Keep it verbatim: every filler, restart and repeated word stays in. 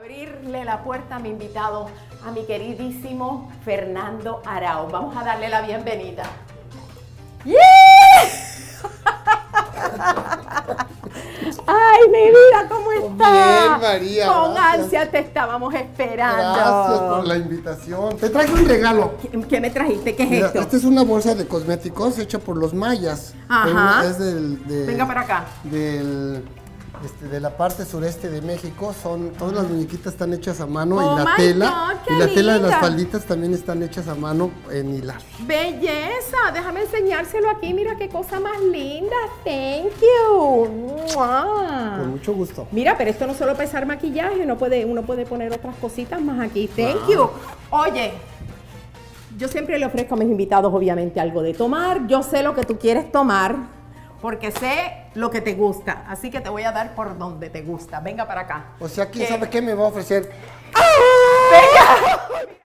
Abrirle la puerta a mi invitado, a mi queridísimo Fernando Arau. Vamos a darle la bienvenida. ¡Yeah! Ay, mi vida, ¿cómo estás? Bien, María. Con gracias. ansia te estábamos esperando. Gracias por la invitación. Te traigo un regalo. ¿Qué, qué me trajiste? ¿Qué es Mira, esto? esta es una bolsa de cosméticos hecha por los mayas. Ajá. Es del, de, Venga para acá. Del, este, de la parte sureste de México. Son, todas las muñequitas están hechas a mano Oh y la my tela. God, qué y la tela de las linda. falditas también están hechas a mano en hilar. Belleza, déjame enseñárselo aquí. Mira qué cosa más linda. Thank you. ¡Mua! Con mucho gusto. Mira, pero esto no solo para usar maquillaje, uno puede, uno puede poner otras cositas más aquí. Thank Ah. you. Oye, yo siempre le ofrezco a mis invitados, obviamente, algo de tomar. Yo sé lo que tú quieres tomar, porque sé lo que te gusta. Así que te voy a dar por donde te gusta. Venga para acá. O sea, ¿quién ¿Qué? sabe qué me va a ofrecer?